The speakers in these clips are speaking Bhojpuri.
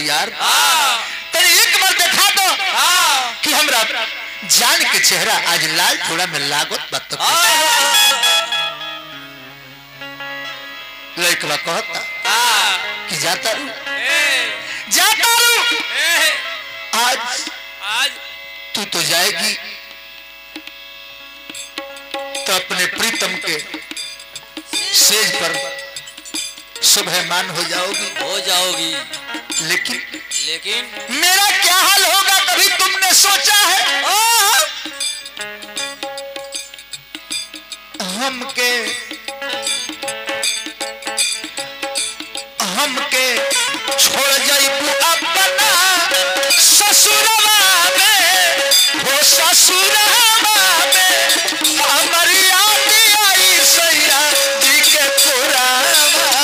यार तेरे एक बार देखा दो कि हमरा जान के चेहरा आज लाल थोड़ा में लागत बात लड़का कहता कि जाता रू आज तू तो जाएगी तो अपने प्रीतम के सेज पर सुबहमान हो जाओगी लेकिन मेरा क्या हाल होगा कभी तुमने सोचा है? हमके छोड़ जाइबू अपना ससुरवा में हो ससुरवा में हमारी याद आई सैया जी के पुरावा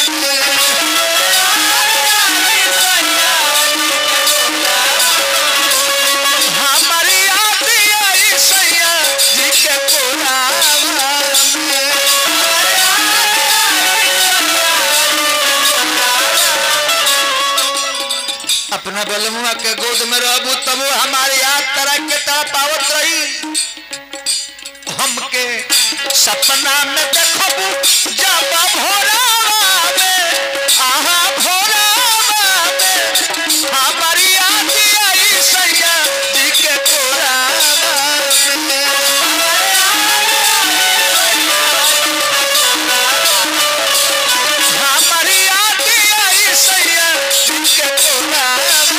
हमारी याद आई सैया जी के पुरावा अपना बलमुआ के गोद में रहबू तब हमारी याद तरह के तरह पावत रही हमके सपना में देखबू जब भोरावा में आहा भोरावा में हमारी याद आई सैया जी के पुरावा में हमारी याद आई सैया जी के पुरावा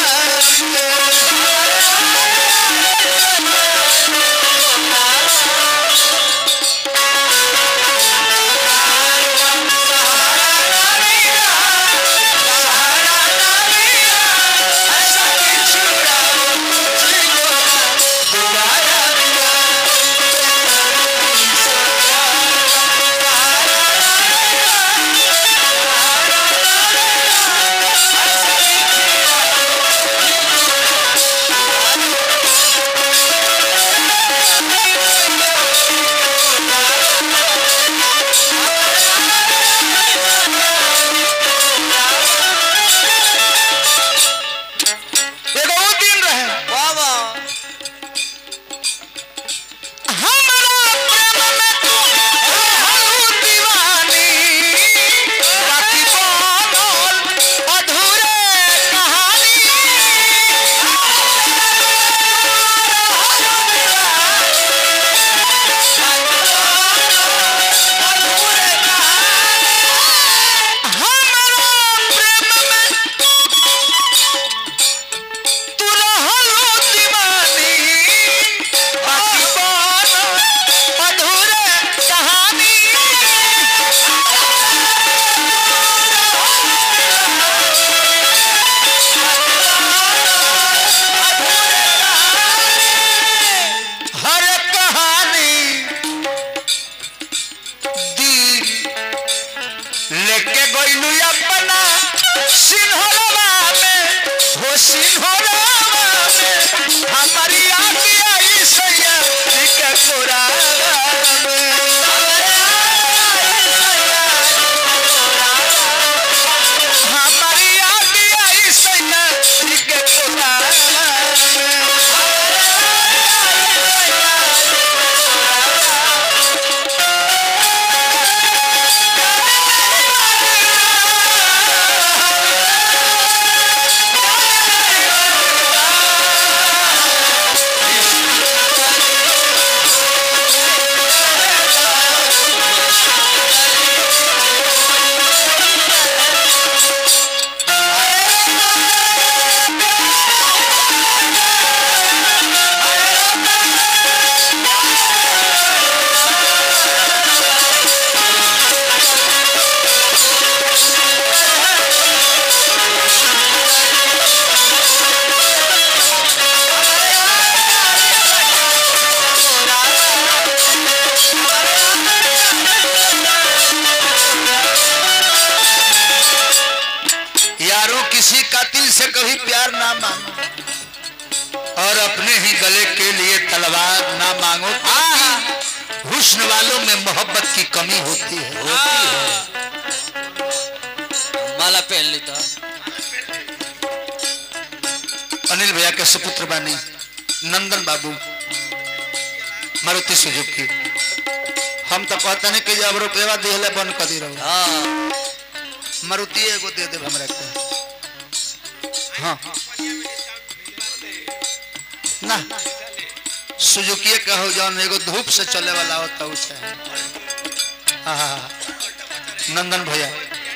किसी कातिल से कभी प्यार ना मांगो और अपने ही गले के लिए तलवार ना मांगो। हुस्न वालों में मोहब्बत की कमी होती है। माला पहन लेता भैया के सुपुत्र बानी नंदन बाबू मारुति सुजुकी। हम तो कहते नहीं कि जब रुपया दिहले बंद कर दी रहो। मारुति एगो दे दे हमरा के। हाँ ना सुजुकी कहो जौन एगो धूप से चले वाला होता उसे। हाँ नंदन भैया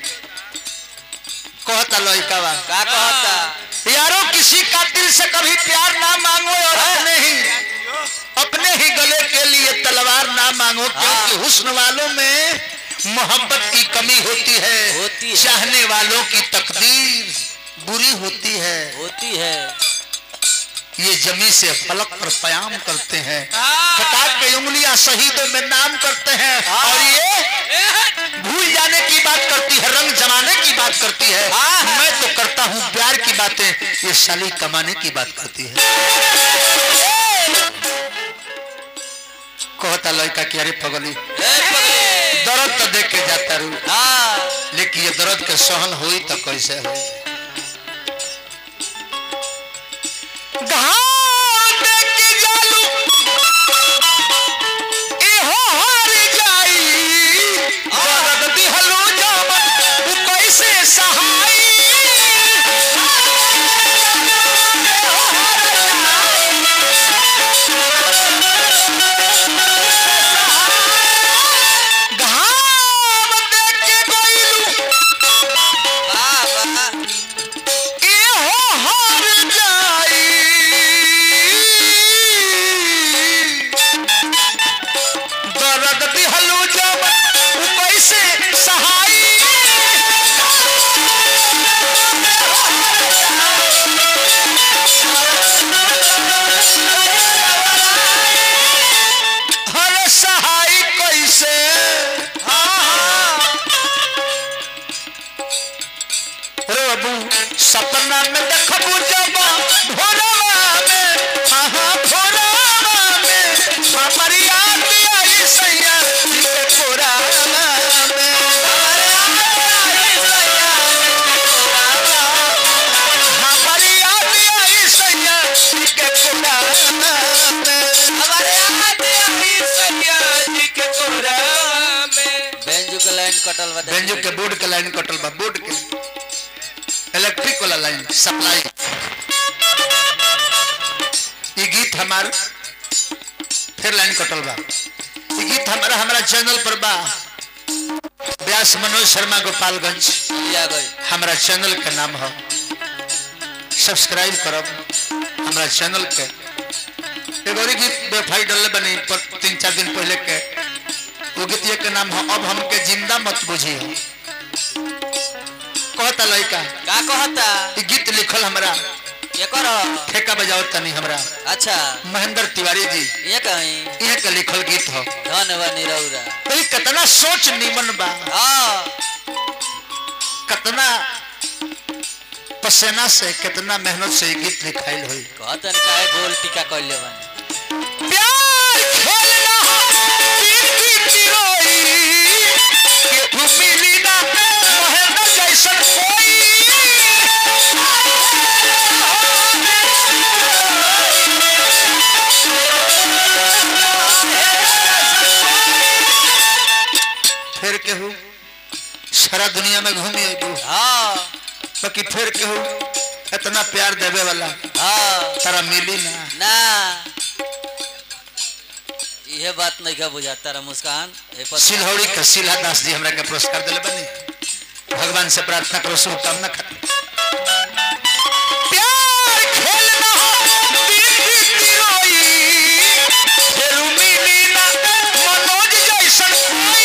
कहता लड़का बा का कहता यारो किसी का दिल से कभी प्यार ना मांगो और अपने ही गले के लिए तलवार ना मांगो, क्योंकि हुस्न वालों में मोहब्बत की कमी होती है। चाहने वालों की तकदीर बुरी होती है। ये जमी से फलक पर प्याम करते हैं, फटाक के उंगलियां शहीदों में नाम करते हैं, और ये भूल जाने की बात करती है, रंग जमाने की बात करती है। मैं तो करता हूँ प्यार की बातें, ये साली कमाने की बात करती है। कहता लड़का कि अरे पगली दर्द तो देख के जाता रू, लेकिन ये दर्द के सहन हुई तो कैसे हुई। सपना में देखबू जब भोरवा में, भोरवा में हमारी याद आई सैया के कोरावा में, हमारी याद आई सैया के कोरावा में, हमारे याद आई सैया के कोरावा में। बेंजू के लाइन कटल बा, बेंजू के बोर्ड के लाइन कटल बा, बोर्ड के इलेक्ट्रिक वाला लाइन सप्लाई। ये गीत हमार फिर लाइन कटल बा। ये गीत हमारा चैनल पर बा, व्यास मनोज शर्मा गोपालगंज हमारा चैनल का नाम है। सब्सक्राइब करब हमारा चैनल के। एगो गीत वेबसाइट डाले बनी 3-4 दिन पहले के, वो गीत के नाम है अब हमके जिंदा मत बुझी। कहता लड़का का कहता ये गीत लिखल हमरा ये करो ठेका बजाओ तनी हमरा। अच्छा महेंद्र तिवारी जी ये कहीं ये के लिखल गीत हो। धन्यवाद निरौरा। तो ये कितना सोच निमन बा, कितना पसीना से कितना मेहनत से ये गीत लिखाइल होई। कहतन काहे गोल टीका कइले बानी। प्यार खेलना तीर की तिरोई के तू मिली ना महेंद्र जैसन कोई। फिर केहू सारा दुनिया में घूमी बाकी फिर केहू इतना प्यार देवे वाला तारा मिली ना। यह बात नहीं का बुझा तारा मुस्कान। सिलहौड़ी का सिल्हा दास जी हमरा के पुरस्कार दिले बनी। भगवान से प्रार्थना करो शुभकामना खातिर। प्यार खेलना तीर की तिरोई फिर मिली ना मनोज जैसन कोई।